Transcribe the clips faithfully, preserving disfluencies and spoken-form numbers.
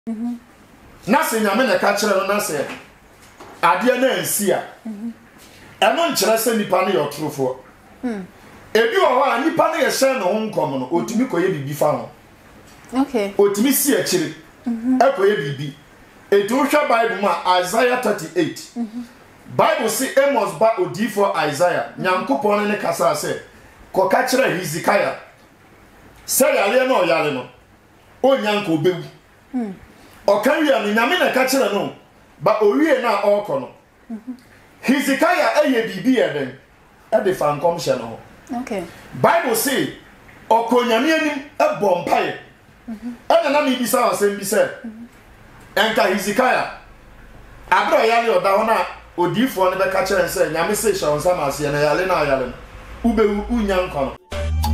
Mhm. Na se nyame na ka kire no na se ade na ansi a. Mhm. Eno nkyere se nipa ne yotrofo. Mhm. Ebi wo ho a nipa ne ye hye no honkom no otumi koye bibi fa ho. Okay. Otumi si akire. Mhm. Ekoye bibi. Etu hwe Bible ma Isaiah thirty-eight. Mhm. Bible say Amos ba odi for Isaiah. Nyankopon ne kasa se ko ka kire Hezekiah. Say yale no yale no. O nyanko bewu. Mhm. O kan wi an nyame na ka kire no. Ba owie na okọ no. Mhm. Hezekiah eye bibi eden. E de fa nkom hye no. Okay. Bible say okonyame anim e bompae. Mhm. Ana na mi bisa asem bi se. Enka Hezekiah abro yale oda ho na odifo ne be ka kire se nyame se hye onsa ma ase na yale na yale no. Ubewu unyanko no.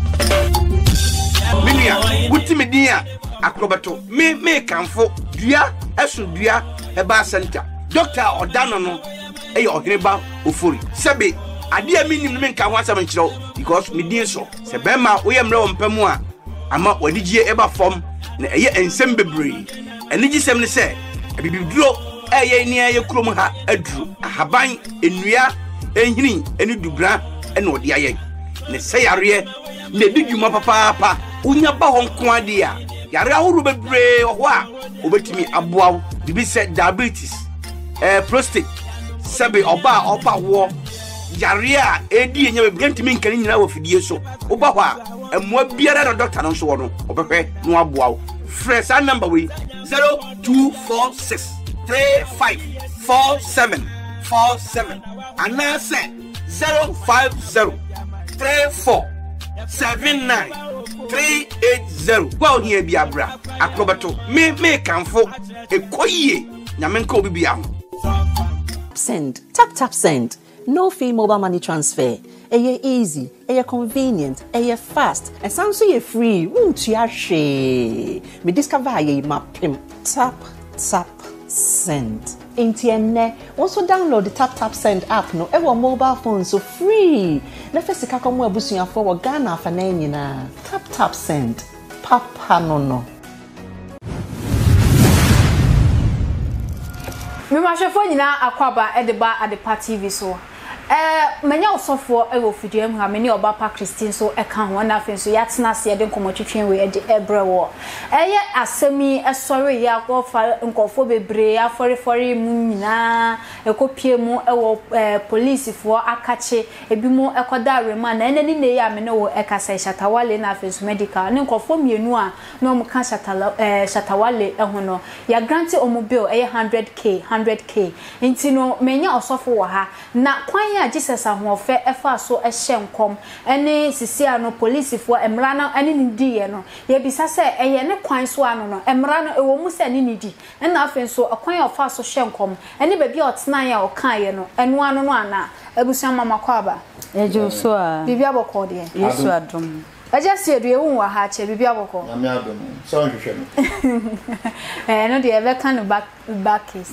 Minia, wutimi dia akrobato me me kanfo dua esu dua eba center doctor odano no eye oheneba ofori sebe ade a minim me nka ho asam nkyerɛw because me din so se be ma wo yemre wo mpamu a ama wadigie eba fom na eye ensem bebre eni gisem ne se ebibiduro eye ni eye krom ha aduru ahaban enua enhini eni dubra ene ode aye ne se yare ne didwuma papa papa unya ba hon ko ade a yare ahuru bebre ho a obetimi aboaw bibi se diabetes eh prostate sebe oba opa wo yare a edi enya bebre ntimi nkani nyina wo fidie so oba ho a emwa biara na doctor no so wo no obehwe no aboaw fresh number we zero two four six three five four seven four seven and now say zero five zero three four seven nine three eight zero. Well, here be a bra. Acrobato. Me me kanfo. E koye. Nyamenko obi bia. Send. Tap tap send. No fee mobile money transfer. Eye easy. Eye convenient. Eye fast. And sounds so ye free. Woo tia she. Me discover ye mapim. Tap tap send. Intienne. Also download the Tap Tap Send app no ever mobile phone so free. Na first ka komo abusuafo wo Ghana afa na nyina. Tap Tap Send. Papa no no. Me ma hwefo nyina akwaba edeba adepa T V so. Eh menya osofo e wo fidie mu ha me ne oba pa Christine so e ka ho na afen so yatena se de nkomotwetwen we e de ebre wo eye asemi esori ya akofa nkofo bebre aforifori mu nyina ekopie mu e wo police fo akache ebi mu ekoda rema na enani ne ya me ne wo ekasa shatawale na afen so medical ne nkofo mienu a no mu ka shatala eh shatawale e ho no ya grant omo bill e one hundred k one hundred k intino menya osofo wo ha na kwan ya Jesus ahofe efa so ehye nkom ene sisia no police fo emra na ene ndiye no ye bisa se eye ne kwan so ano no emra no ewo mu se ne nidi na afen so akwan ofa so hye nkom ene ba bia otena ya okan ye no enu ano no ana ebusia mama kwaba ejo so a bibia bokọ de yesu adom aja se edu ewu wa ha che bibia bokọ na me adom so nhwehwe no eh no de ebe kan back back case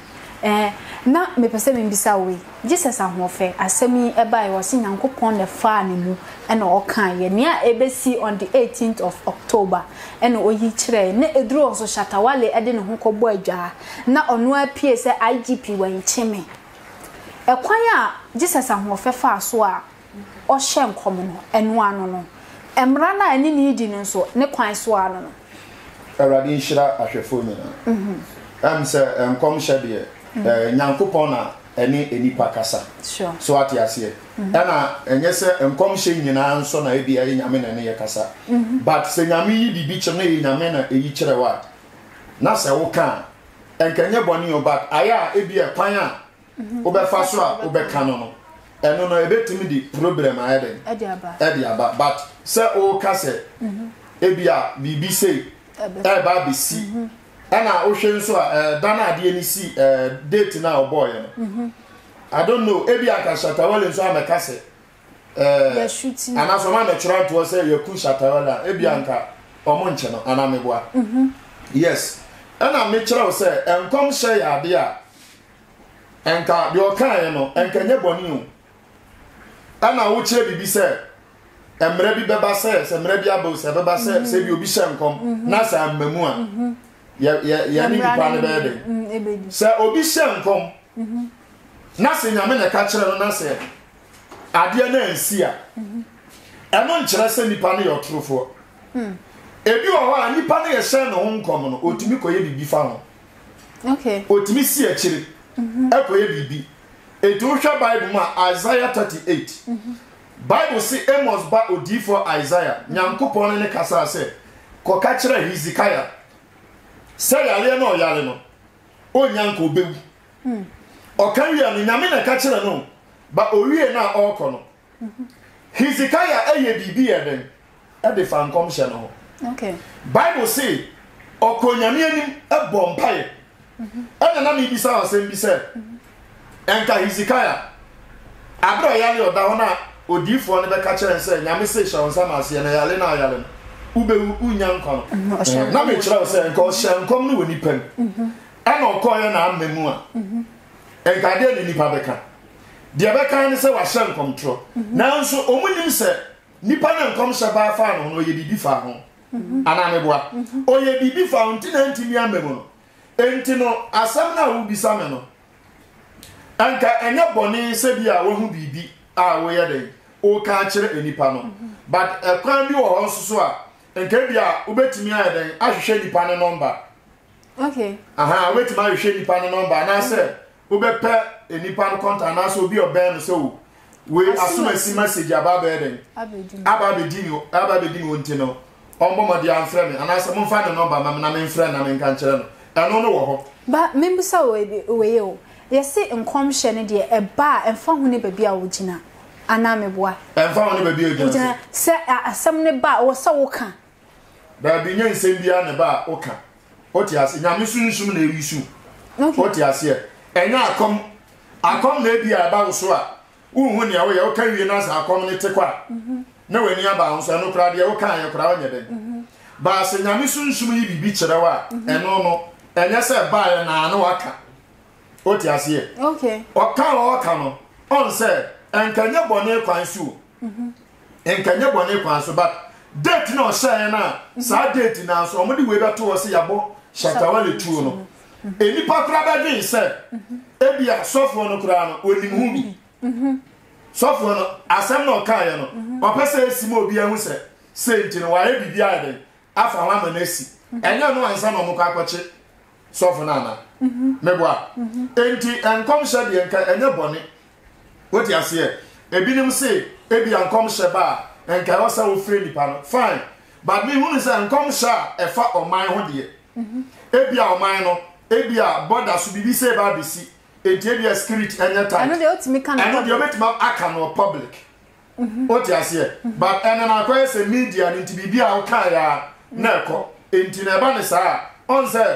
eh na me pese me bisa we Jesus ahofe asemi eba e wosi nyankopon ne fa ne mu ena okan ye ne a ebesi on the eighteenth of October ena oyi kire ne eduro so shatawale ede ne ho kobo adwa na ono apie se I G P wancheme ekwan a Jesus ahofe fa so a o hye nkom no enu ano no emra na ani ne di no so ne kwan so ano no awrade nhira ahwefo nyina mhm am se nkom hye de eh nyankopon na eni enipa kasa sure so ati ase ana enye se nkom hye nyina nso na ebi ayi nyame na ne ye kasa but se nyame yi bibi kye na yi nyame na eyi kire wa na se wo kan enkenye boni o but aya ebi e kwan a obefa so a obeka no no eno no ebetimi di problem ayede edi aba edi aba but se o kase ebi a bibi say e ba bi si ana o hwe nso a dana ade ni si date na o boy no mhm I don't know ebi aka shatawale nso ameka se eh ya shooting ana so ma na try to say you ku shatawale ebi anka omo nche no ana meboa mhm yes ana me kire o say enkom hye ya ade a enka de o kan no enka nye boni o ana wo kire bibi say emre bi beba say se emre bi abo se beba say se bi obi hye enkom na sa amamu a ya ya ya ni nipa ne be de se obi hye nkom na se nyame na ka kire no na se ade na ansi a eno nkire se nipa ne yotrofo ebi wo ha nipa ne ye hye no nkom no otumi koye bibi fa ho okay otumi si a kire ekoye bibi etu hwe Bible ma Isaiah thirty-eight Bible say Amos ba odi for Isaiah nyankopon ne kasa se ko ka kire Hezekiah say yale no yale no o nyanko bewu mm o kan wi an nyame na ka kire no ba o wie na o ko no Hezekiah eye bibi e den e de fan kom hye no okay Bible say o ko nyame anim e bom pae mhm e na mi bisa o se bi se enka Hezekiah abro yale o da ho na odifo ne be ka kire se nyame se hye nsama ase na yale na yale no ubewu unyanko no na me kire se enka o hye nkom no woni pam mhm ana okoye na amemu a mhm enka de ni nipa beka de beka ne se wa hye nkom tro nanso omunim se nipa na nkom hye ba fa no no ye bibi fa ho ana me boa o ye bibi fa nti na ntimi amemu no enti no asam na wo bisa me no anka enya boni se bia wo hu bibi a wo ye den o ka kire enipa no but ekwan bi wo ho so a enka bia obetimi a den ahwehwe nipa ne number okay aha obetimi ahwehwe nipa ne number na se obepe enipa no contact na so obi oben no so we asuma si message aba be den aba be dimi aba be dimi wonti no ombo modi amfre me ana se mo fa ne number ma na me mfre na me nka kire no eno no wo ho ba membisa we we o yesi nkom hye ne de eba emfa hu ne bebia wo gina ana meboa emfa hu ne bebia wo gina se asem ne ba wo se wo ka da bi nya nsem bia ne ba wo ka oti ase nyame sunsun na ewisu oti ase enya akom akom na bia ba wo so a wo hu ne wo ye wo ka wie na sa akom ne te kwa na wani aba ho so no kra de wo ka ye kra wo nye den ba se nyame sunsun yi bibi kire wa eno no enya se ba ye na na waka oti ase okay o ka o ka no on se enkanya bone kwan su mhm enkanya bone kwan su but date no share na sa date na so omudi we beto o se yabo shatawale tuo no enipa kra ba dwen se ebia sofo no kra no onim hu bi mhm sofo no asem no ka ye no o pese esimo obi ahu se senti no wa e bibia ade afa wa ma na si enya no ansa no mo kwa kwache sofo na na mhm meboa enti enkom hye de enka enya bone woti ase ebinim se ebia enkom hye ba enka wo sa wo free nipa no fine but me hu se enkom hye efa oman ho de mhm ebia oman no ebia border so bibi se ba bisi enti ebia security enya time ano de otimi kan ano de obetima aka no public mhm woti ase but ena na kwa se media enti bibia wo kan ya na eko enti na ba ne sa on se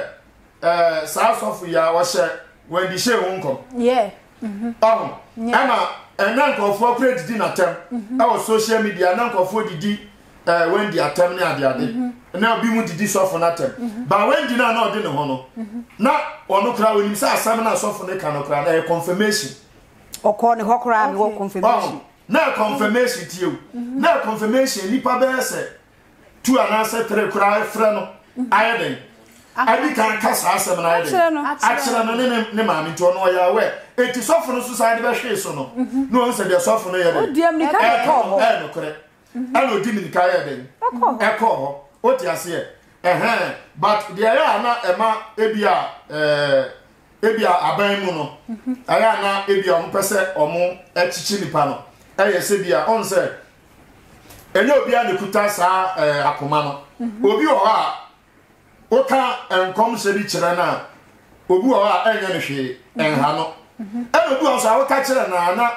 eh sa sofu ya wo hye when di she wonkom yeah mhm oh ama ena nkofo create di na tem e wo social media na nkofo didi eh when di atem ne ade ade na obi mu didi sofu na tem ba when di na na ode ne ho no na ono kra woni sa asam na sofu ne kan kra na confirmation okọ ne hokra me wo confirmation na confirmation tie na confirmation nipa be se two anasa three kra frɛ no ayeden abi kan kasa asem na ayeden akira no ne ne ma mi to no ya we eti sofu no so side be hwe so no no on se de sofu no ye de odiam ni ka ko ho e no kre alo di mi ka ye de e ko ho o ti ase e eh but de ya na ema ebia eh ebia aban mu no aya na ebia on pese omo echichi nipa no eye se bia on se enye obi a ne kuta sa akoma no obi o ha o ka enkom se bi kire na obi o ha enye ne hwe enha no e obi o so a o ka kire na na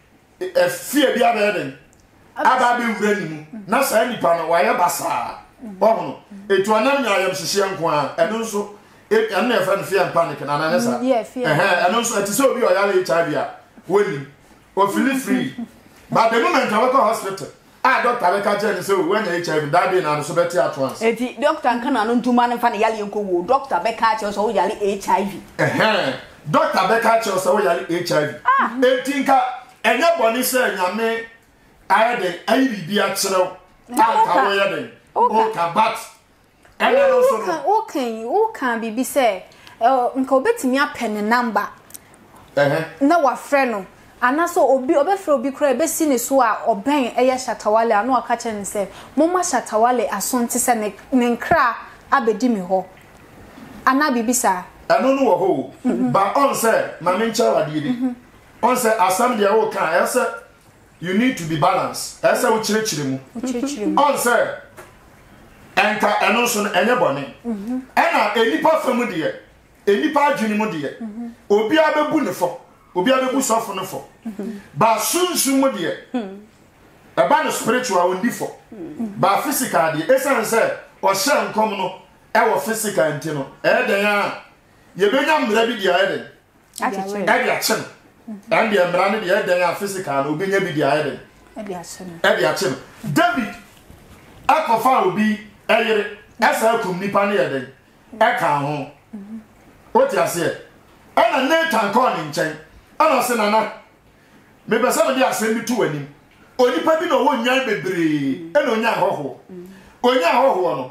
efie bia be den aba be wura ni mu na sa nipa no wa ye basa bono etu anam nya yam hihye nko a eno nso e na e fa no fear panic na na nesa eh eno nso ati se obi o ya le H I V a woni o feel free but the moment I go hospital ah doctor be ka je say when H I V that day na so better at once eti doctor nka na no ntuma ne fa ne yale enko wo doctor be ka che so wo yale H I V eh doctor be ka che so wo yale H I V eti nka enya boni se nyame ayede ayi bibia kire aka wo yede o ka bat ɛna no so no o kan o kan bibi say nka obetimi apɛ number eh na wa frɛ no anaso obi obefrɛ obi kra ebesi ne so a oben eye Shatawale ano aka kyɛ ne sɛ momma Shatawale asonte sɛ ne ne nkra abedi mi hɔ ana bibi sa ɛno no wɔ hɔ ba on sɛ ma me nkyɛ wade bi on sɛ asam deɛ wo kan ɛsɛ you need to be balanced ɛsɛ wo kyerɛkyerɛ mu on sɛ enka ɛno so no ɛnyɛ bɔne ɛna enipa famu deɛ enipa adwene mu deɛ obi abebu ne fo obi abebu sɔfo ne fo ba sunsun mu deɛ ɛba no spiritual wondi fo ba physical deɛ esan sɛ ɔhyɛ nkɔm no ɛwɔ physical nti no ɛden a yebenya mmra bi deɛ ɛden akyekye ɛde akye no and the mmra ne deɛ ɛden a physical no obenya bi deɛ ɛden ɛde akye no ɛde akye no David akɔfa obi ɛyere ɛsa akum nipa ne ɛden ɛka ho what you say ɛna Nathan kɔ ne nkyɛn ɛna ɔse nana mebɛsɛ me de asɛm bi to w'anim onipa bi na ɔwɔ nyan bebree ɛna onya hɔho onya hɔho no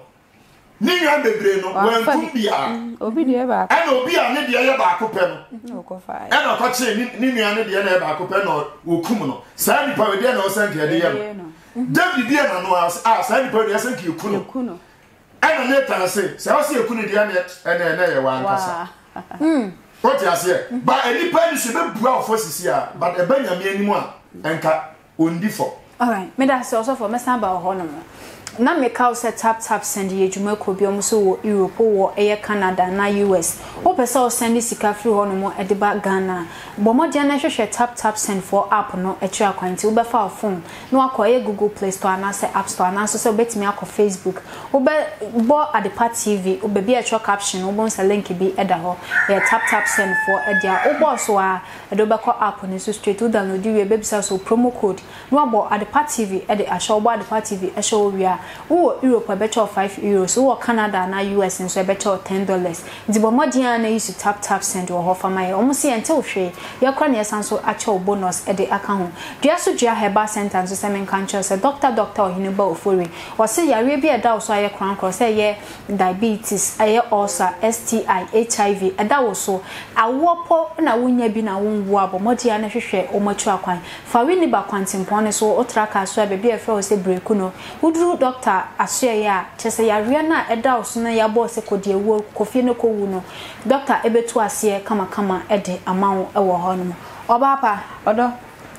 ni nyan bebree no wankum bia obi de ba ɛna obi a ne de yɛ baako pɛ no ɔkɔfa ɛna ɔkɔkye ni ni nyan ne de na yɛ baako pɛ na okum no saa nipa we de na ɔsɛn ka de yɛ no David bia na no a saa nipa de yɛsɛn ka eku no ɛna Nathan se sɛ ɔse eku no de na ɛna ɛna yɛ wan kasa mm what you say ba enipa ni se be bua ofo sisi a but eba nyame animu a enka ondi fo all right me da se also for me stand ba ho no na me ka say tap tap send ye djuma ko bi omo so wo Europe wo eye Canada na U S wo pese o send sika free ho no mo e de ba Ghana bo mo dia na hwehwe tap tap send for app no e twa kwanti wo be fa phone no akoye Google Play Store na say App Store na so say betimi akọ Facebook wo be bo Adepa T V wo be bi e twa caption wo bon say link bi e da ho e tap tap send for e dia wo bo so a e do be ko app no so straight wo download we be bisa so promo code no abo Adepa T V e de a show bo Adepa T V e show we a wo Europe a better five euros wo Canada na U S nso a better ten dollars ndi bo modern na use tap tap send wo ho fa mai omo se ente wo hwe ye kra na yesanso a cho bonus e de aka ho dua so dua heba sentence so se men kan cho se doctor doctor ohine ba ofori wo se yare bi e da so aye kran kro se ye diabetes aye ulcer S T I H I V e da wo so awopo na wonya bi na wonwo abo modern na hwehwe o machu akwan fa we ni ba kwantimpon ne so o traka so a be bi e fra wo se break no wuduru doctor asye ya chese ya ria na eda oso na ya bo se kodi ewo kofie no ko wu no doctor ebetu asye kama kama ede amawo ewo ho no oba pa odo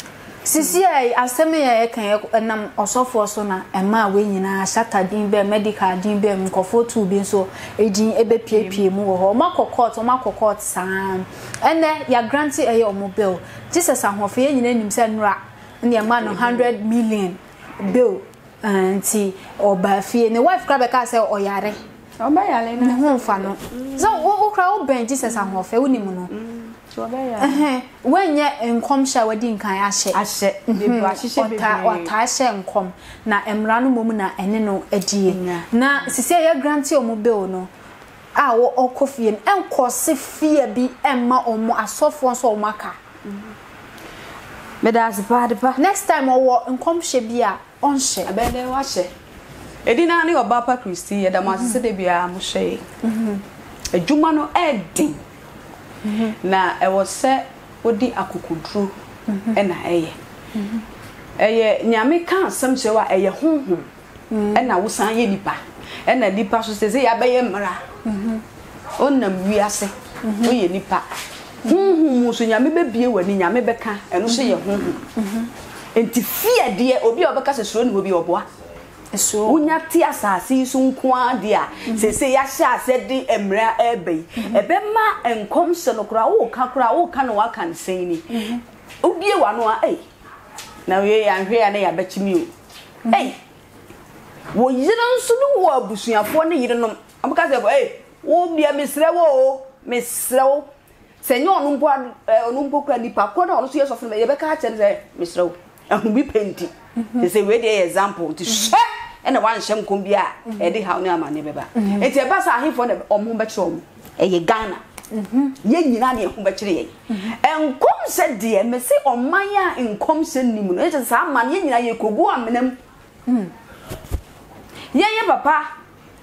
sisi ai aseme ya kan enam osofo so na ema we nyina shata din be medical din be nkofo tu bi so edin ebe piepie mu wo ho makokot makokot san ene ya grant e yo mo bill Jesus ahofo ye nyina nim se nura ne ma no one hundred million bill anti oba fie ne wife kra be ka say oyare oba yale na ho fa no so wo kra wo ben Jesus ahofe woni mu no so oba yale eh wenye enkom sha wadi nkan ahye ahye bebu ahye bebu ota ahye enkom na emra no mom na ene no adie na sisi ya grant o mo bill no a wo okofie enkose fie bi emma omo asofo so o maka me da bad ba next time owo enkom hye bi a onhye abede wa hye edina ne oba pa Christy ye da ma sese de bia mo hye mhm adwuma no edin mhm na e wo se odi akokudru e na eye mhm eye nyame kan asem che wa eye honhom e na wo san ye nipa e na nipa so sese ya be ye mra mhm onam wiase o ye nipa honhom so nyame be bie wani nyame be ka eno so ye honhom mhm enti fie de obi obeka sesuro ne obi oboa eso unya ti asase so nkoa de a sese ya hye asede emra ebe ebe ma enkom se no kra wo ka kra wo ka no wa kan sen ni obie wa no a eh na we ya hwe ya na ya bechimi o eh wo yira nso no wo abusuafo ne yire no amka se eh wo bia mesre wo mesre wo senyo onu mpo onu mpo kra nipa ko na onu so yeso fo me ye be ka ha chen se mesre wo ahu bi penti they say we dey example to share and one shem kombia e dey how na amane beba enti e ba sa ahifo na omo be kire omo e ye Ghana mhm ye nyina na ehu be kire ye enkom se de me se oman a enkom se nim no e sa amane ye nyina ye kogu amenam mhm ye ye papa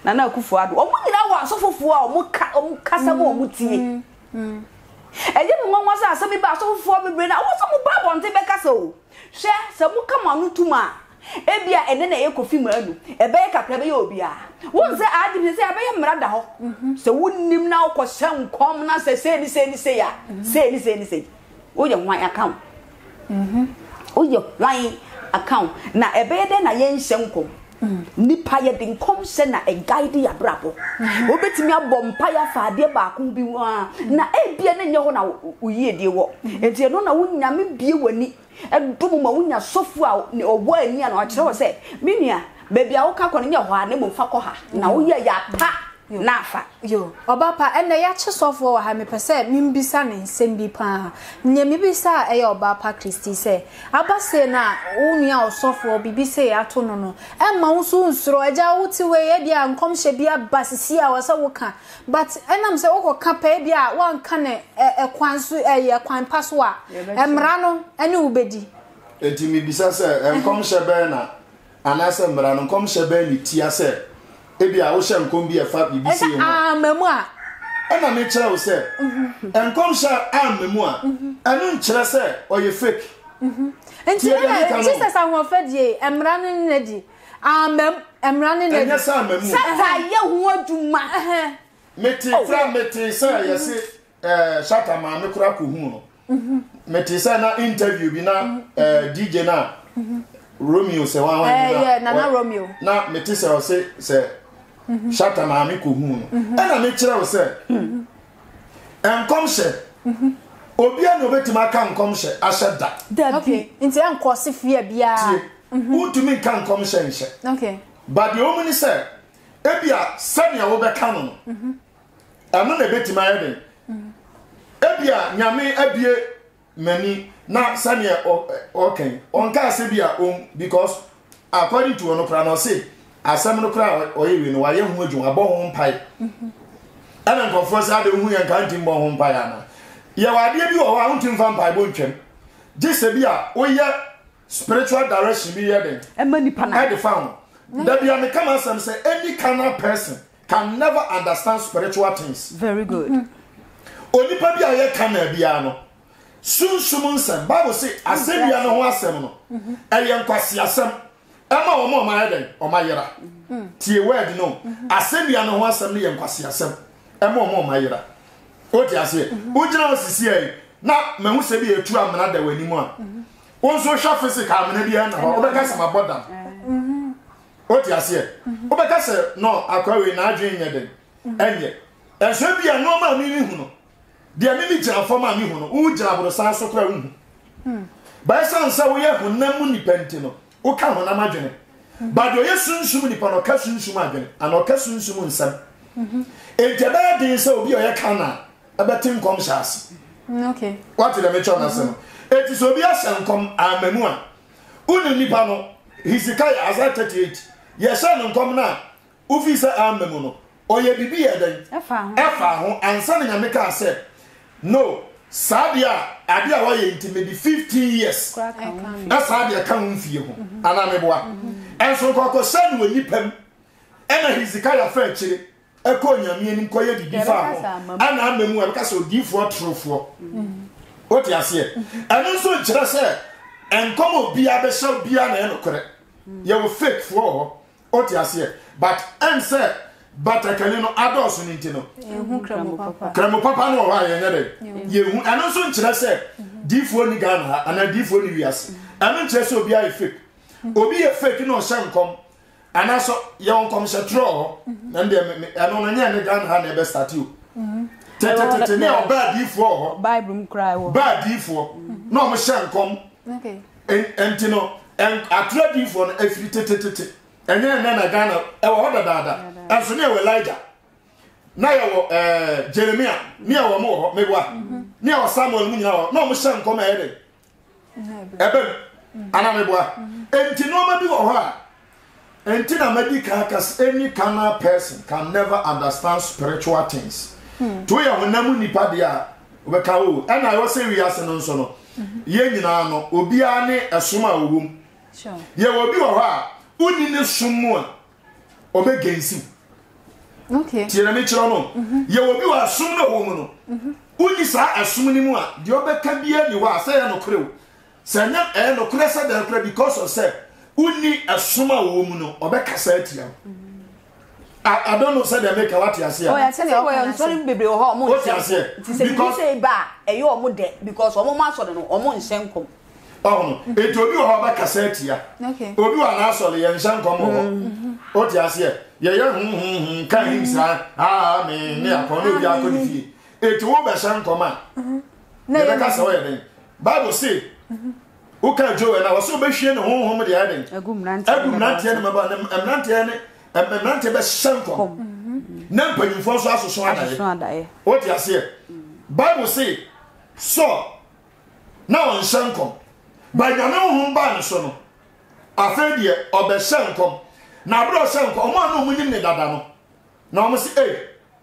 na na akufo ado omo nyina wa asofofo a omo ka omo kasa mo omo tie mm eje me nwanwa sa asemi ba asofofo bebre na wo so mo ba bonte be kasa o hwe se mo kama no tuma ebia ene na ekofi mu anu ebe kakra be ye obia won se adi se abaye mra da ho se wonnim na wo hye nkom na se se ni se ni se ya se ni se ni se wo ye hwan account mhm wo ye hwan account na ebe de na ye nhye nkom nipa ye de nkom se na e guide ya brabo obetimi abompa ya faade ba ko bi wa na ebia na nye ho na uyi de wo enti no na wunyame bie wani edumu ma wunya sofu a owo ani na o kire wo se menua baby a wo ka kono nya ho a ne mo fa ko ha na wo ye ya pa na afa yo obapa enne ya che sofu wa ha me pese mimbisa ne nsem bi pa nya mibisa e ya obapa Christy se abase na wonua osofu bibi se ya to no no e ma wo so nsuro eja wo ti we ye dia nkom hye bia basisi a wo se wo ka but enam se wo ko ka pa bia wan ka ne e kwan so e ye kwan paso a emra no ene ubedi enti mibisa se nkom hye be na anase mra no nkom hye be ni tia se ebia wo hye nkom bi e fa bibisi ho ah mamu a ana me kire wo se nkom hye amamu a anu nkire se oye fake enti na Jesus ahofadie emra no nedi amam emra no nedi enya sa amamu sata ye ho aduma meti fra meti se ye se eh shata ma me kura ko hu no meti se na interview bi na eh D J na Romeo se wan wan eh yeah na na Romeo na meti se o se se shata ma me ko hu no ana me kire wo se enkom hye obi an obetima ka nkom hye ahye da okay nti en kwose fie bia utumi ka nkom hye nhye okay but the omni say ebia sania wo be ka no anu na betima yede ebia nyame abie mani na sania okay onka se bia on because according to ono kra no say asem no kra oyewe no waye hu adwuma bo ho mpai ana nkofo sa de hu yan kan timbo ho mpai ana ye wade bi wo wa huntim fa mpai bo ntwem gise bia oye spiritual direction bi yede emma nipa na I the found that be an come and say any carnal person can never understand spiritual things. Very good. Only pa bia ye carnal bia no. Sun sumun sem Bible say asem bia no ho asem no. E ye nkwase asem. E ma wo mo ma yeden o ma yera. Tie word no. Asem bia no ho asem no ye nkwase asem. E ma wo mo ma yera. O ti ase. O gina osisi ai na me hu se bi etu amana da wani mu a. Wonso hwa physical amana bia na ho. O be ka se mabodam. What you say? Obeka say no akwawe na adwen nyede. Enye. Enso bia no ma mi hu no. De mi mi gira fo ma mi hu no. U gira bro san so kra hu. Hmm. Ba san sa wo ye hu na mu ni penti no. O ka hu na madwene. Ba do ye sunsun ni pa no ka sunsun adwene. Ana o ka sunsun nsam. Mhm. Ente ba din say obi o ye ka na abetin kom shas. Okay. What did I mention na say? Eti so obi asan kom amamu a. Unu ni pa no Hezekiah Isaiah thirty-eight. Yes, I don't come now. Ufisa amemuno. Oye bibi yeden. Efa. Efa ho ansa na nyameka say. No, sadia adia wa ye maybe fifteen years. Na sadia kan mfie ho. Ana meboa. Enso kokko san we nipam. Ena Hezekiah fa chire. Eko nyame anim koye bibi fa ho. Ana amemu e ka so difo trofo. Oti ase. Eno so chire say enkomo bia be show bia na enokore. You will fake for what you say, but answer, but I can no adults in Intino. Cremo papa no why another. You and also in say, deep for the gun and a deep for the years. And then just will be a fake. Or be a fake no sham come, and also young comes a draw, and then I don't know the gun had never start you. Tete now bad deep for Bible cry. Bad deep for no machine come. Okay. And Tino. And atready for an effitted and then I Ghana, our other dada, and so near Elijah. Now, uh, Jeremiah, near or more, maybe what? Near Samuel, no, no, Mushan come ahead. Eben, Anameboa, and Tinoma do her. And Tina Medicakas, any carnal person can never understand spiritual things. To ya when Namuni Padia, Wekau, and I was saying we are saying so. Yen no, Obiane, a summa womb. Sure. Ye will be a uni ne sumo obegensi. Okay. Tiena me chiro no. Ye obi wa asum na wo mu no. Uni sa asum ni mu a de obeka bia ni wa say no kore o. Say nya e no kore say de kore because of say uni asum a wo mu no obeka say tia. I, I don't know say they make a what you say. Oh, I say we are sorry baby o ho mo. What you say? Because say ba e yo mo de because omo ma so de no omo nsen kom. Oh no. E to obi o ho ba cassette ya. Okay. Obi wa na so le yen nsen kom ho. What you say? Ye ye hm hm kan him say ah me ne akon obi akon fie. E to wo be nsen kom a. Na ye ka say we den. Bible say o ka jo na wo so be hwie ne honhom de ya den. Agum nante. Agum nante ne maba ne nante ne Emnante be shankom. Na mpanimfo so asoso adaye. What you say? Bible say so na on shankom. Ba nyame ho ba ne so no. Afa de obe shankom. Na bro shankom, omo anu munyim ne dada no. Na omo say eh.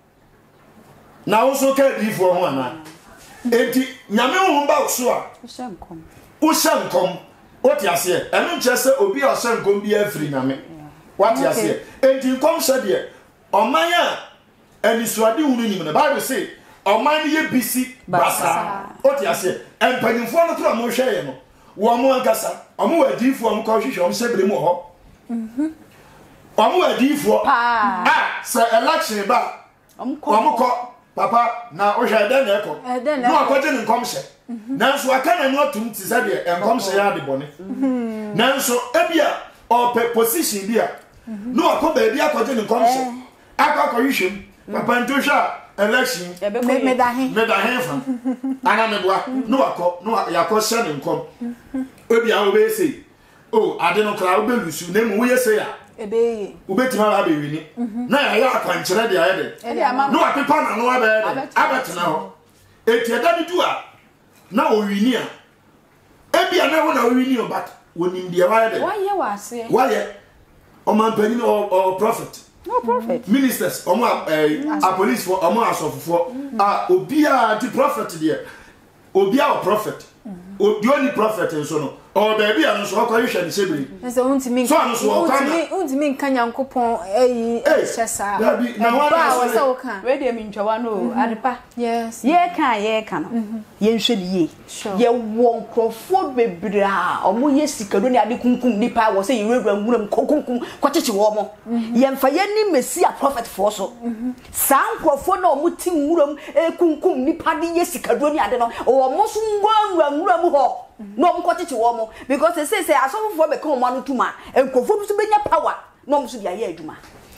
Na wo so ka di fo ho ana. Enti nyame ho ba so a shankom. Wo shankom. What you say? Enu nche se obi o shankom bi afri nyame. What you say? Enti kom se de oman a anisuade hunu nim na Bible say oman ye bisi basa. What you say? Empanimfo no kra mo hwe ye no. Wo mo ankasa, omo wadifo om ko hwehwe om sebre mu ho. Mhm. Omo wadifo. Ah, so election ba. Om ko papa na o hwe den na eko. No akoje ni kom hye. Nanso aka na no tum ti se de enkom hye ya de bone. Mhm. Nanso ebia o position bia no akoba bia akoje ni kom hye. Aka ko hwehwem. Papa nto hwa election me da hen me da hen fa ana me boa no akọ no yakọ hye ni nkom. Ebia o be say oh ade no kra o be lusu na mu wo ye say ya ebeye ubetima ba be wini na ya ya akwankyere de ya de no apepa na no aba de abetena ho eti eda bi du a na o wini a ebia na wo na o wini o but wonim de wa de Why ye wa ase why ye o man pani o prophet no prophet ministers omo a police for omo asofofo a obia ti prophet de obia o prophet o the only prophet nso no o baby anu so ko hwehwe ni sebiri nso untimi so anu so ka untimi untimi nkan yankopon eyi hyesa baby na wa na so ka we dey mi ntwa no adepa yes ye kan ye kan no ye nhwe ni ye ye won krofo bebira omo ye sikado ni ade kunkum nipa wo se yewura nwuram kunkum kwacheche wo mo ye mfa ye ni mesia prophet for so san krofo na omo ti nwuram e kunkum nipa de ye sikado ni ade no o mo so ngwa nwuram ho no mo kwacheche wo mo because they say say asofo be kan mo anu tuma enkrofo bi so benya power no mo so dia ye adwuma.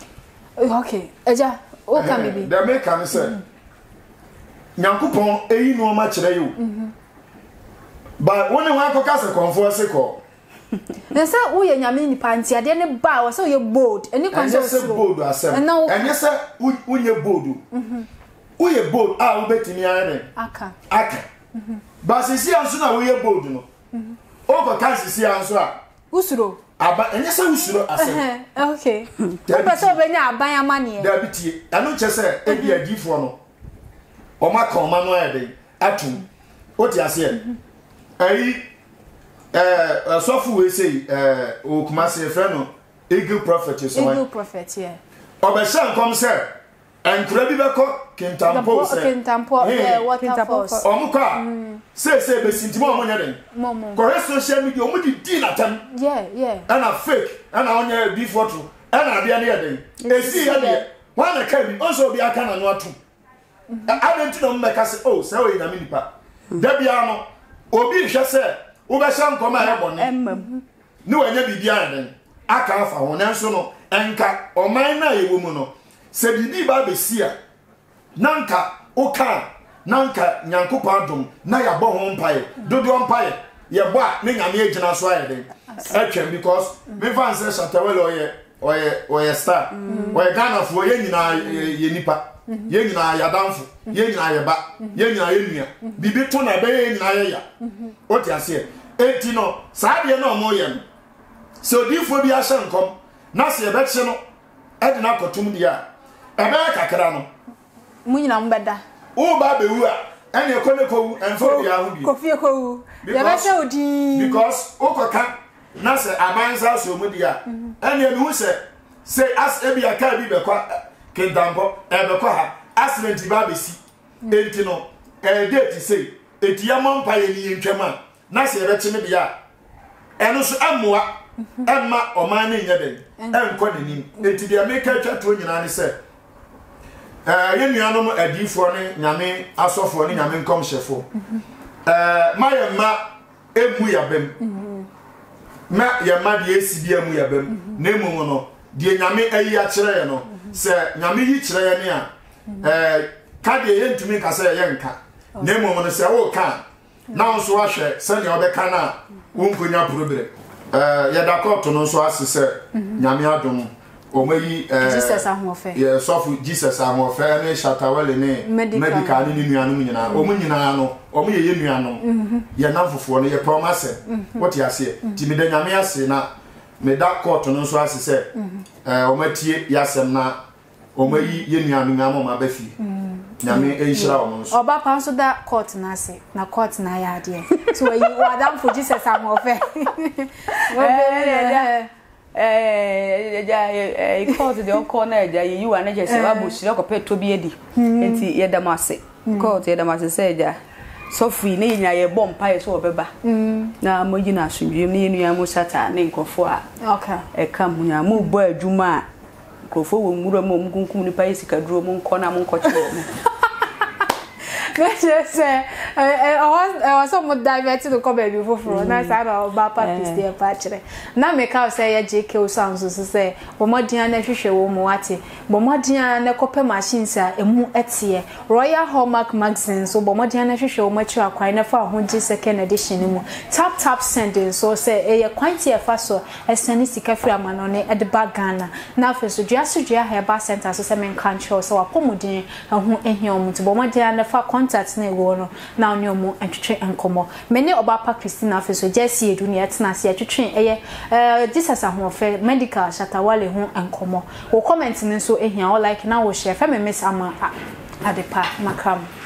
Okay eja o ka me bi the make am say nyankopon eyi no ma kire yo ba woni wa ko ka se konfo se ko na say wo ye nyame ni panti ade ne ba wo say wo ye bold eni kon so se bold asem enye se wo ye bold mhm wo ye bold a wo betimi ane aka aka ba sisi anso na wo ye bold no mhm o ko ka sisi anso a usuro aba enye se usuro asem okay o pe so be nya aban amane da bitie anu che se e bi adifo no o ma ka o ma no ede atum o ti ase ayi eh sofu we say eh o kuma se fe no eagle prophet so eagle prophet yeah o be shan kom se enkura bi be ko kintampo se kintampo eh waterfalls o mu ka say say be sintimo o mo nya den ko social media o mu di di na tam yeah yeah and a fake and a onya before true and a bia na den e si ya de wa na ka bi also bi aka na no atum I don't know make say oh say we na me nipa da bia no obi hwe say wo be sha nkoma e bone emmam ni wanya bibia den aka afa ho nanso no enka oman na yewo mu no se bibi ba be sia nanka oka nanka nyankopa adom na ya bo ho mpae dodo mpae ye bo a ne nyame agina so aye den atwem because me fan say shatawele oye oye oye star oye Ghana fo ye nyina ye nipa ye nyina ya danfo ye nyina ye ba ye nyina ye nua bibi to na be ye nyina ye ya o ti ase enti no saa de na omo ye no so difo bi a hye nkom na se be che no e de na kotum dia e be kakra no mu nyina mbeda o ba be wu a ene ko ne ko wu enfo bia hu bi ko fie ko wu ya be se odi because o ko ka na se abanza so mu dia ene mi hu se say as e bia ka bi be kwa kentampo ebeko ha accident ba besi enti no eh date say eti yamampa ye ni ntwema na se ebe chime bia eno so amoa emma oman ne nyeden enko nenim enti de make twa to nyina ne se eh ye nuanom adifo ne nyame asofo ne nyame nkom hyefo eh mayema emu yabem ma yema de esi bia mu yabem na emu no de nyame ayi a kire ye no se nyame yi kire ye ne a eh ka de ye ntumi ka se ye nka na emu no se wo ka na nso ahwe se ne obeka na wo nkonya problem eh ya da court no nso asese nyame adom omayi eh Jesus ahofe ye sofu Jesus ahofe ne shatawale ne medical ne nuanom nyina omu nyina no omu ye ye nuanom ye namfofo no ye promise what you say ti me da nyame ase na me da court no nso asese eh omatie yasem na omayi ye nuanom amoma bafi nyame ehira o nso oba pa nso da court na ase na court na ya ade so yi wadam for Jesus ahofe eh eh ja eh court de onko na ja yi wa na je se wa bo shire ko peto bi edi enti ye dam ase court ye dam ase se ja so free ne nya ye bom pa ye so obeba na moji na asundwem ne nua mu sata ne nkofo a okay e kam nya mu bo adwuma nkofo wo mura mo mkunkum ni pa ye sikaduro mo nko na mo nkoche mo Yes, eh, I was I was so much diverted to come before for na say na oba practice dey patchere na make out say J K sounds so say bo modin na hwehwe wo mu ate bo modin na kope machines a emu etie Royal Hallmark magazine so bo modin na hwehwe wo machi akwan na fa ho G second edition mu tap tap sending so say e kwanti e fa so esani sika free amano ne e de bag Ghana na fa so dua so dua heba center so say men kan show so apomodin ho ehia omu bo modin na fa contact na ego no na onyomo antwetwe enkomo mene obapa Christina afeso jesi edu ne etena se atwetwe eye eh Jesus ahofe medical shatawale ho enkomo wo comment ne so ehia o like na wo share fa me miss ama adepa makram